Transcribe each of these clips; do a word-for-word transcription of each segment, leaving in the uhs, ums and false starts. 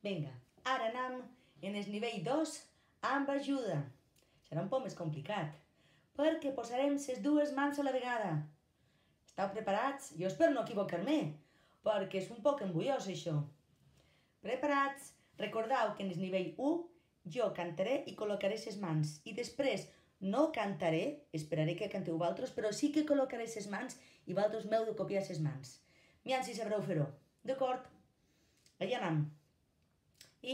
Vinga, ara anem en el nivell dos amb ajuda. Serà un poc més complicat, perquè posarem les dues mans a la vegada. Esteu preparats? Jo espero no equivocar-me, perquè és un poc embullós això. Preparats? Recordeu que en el nivell u jo cantaré i col·locaré les mans i després no cantaré, esperaré que canteu vosaltres, però sí que col·locaré les mans i vosaltres m'heu de copiar les mans. Miam si sabreu fer-ho. D'acord? Allà anem. I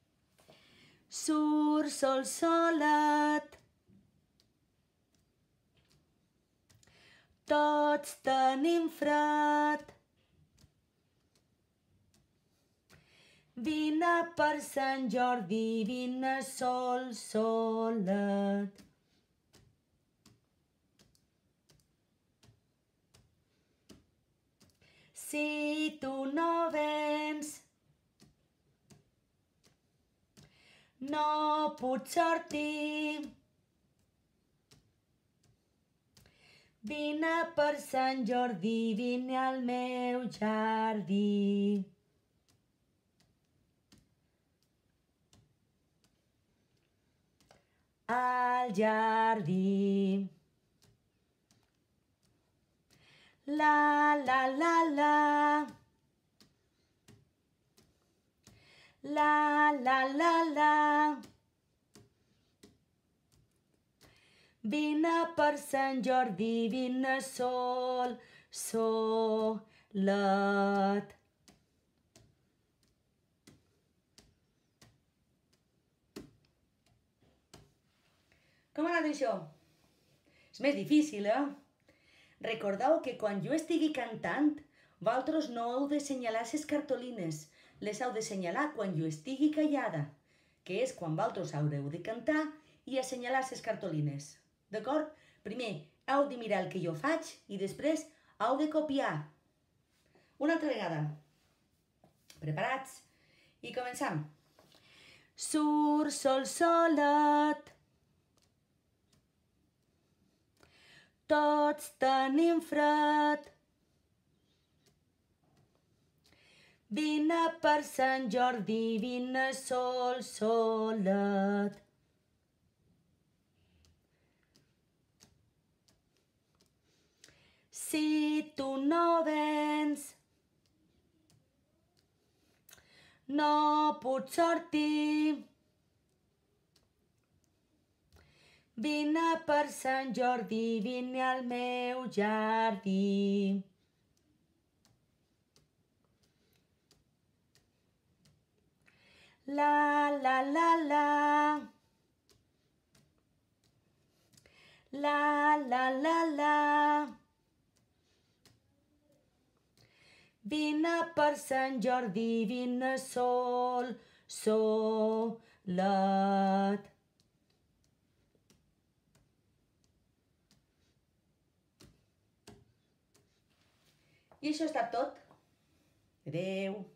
surt sol solet, tots tenim fred, vine per Sant Jordi, vine sol solet. Si tu no vens, no puc sortir. Vine per Sant Jordi, vine al meu jardí. Al jardí. La, la, la, la. La, la, la, la. Vine per Sant Jordi, vine sol, solet. Com ha anat això? És més difícil, eh? Recordeu que quan jo estigui cantant, vosaltres no heu de senyalar les cartolines, les heu de senyalar quan jo estigui callada, que és quan vosaltres haureu de cantar i assenyalar les cartolines. D'acord? Primer heu de mirar el que jo faig i després heu de copiar. Una altra vegada. Preparats? I comencem. Surt sol solet, tots tenim fred, vine per Sant Jordi, vine sol solet. Si tu no vens, no puc sortir. Vine per Sant Jordi, vine al meu jardí. La, la, la, la. La, la, la, la. Vine per Sant Jordi, vine sol, solet. I això ha estat tot. Adéu.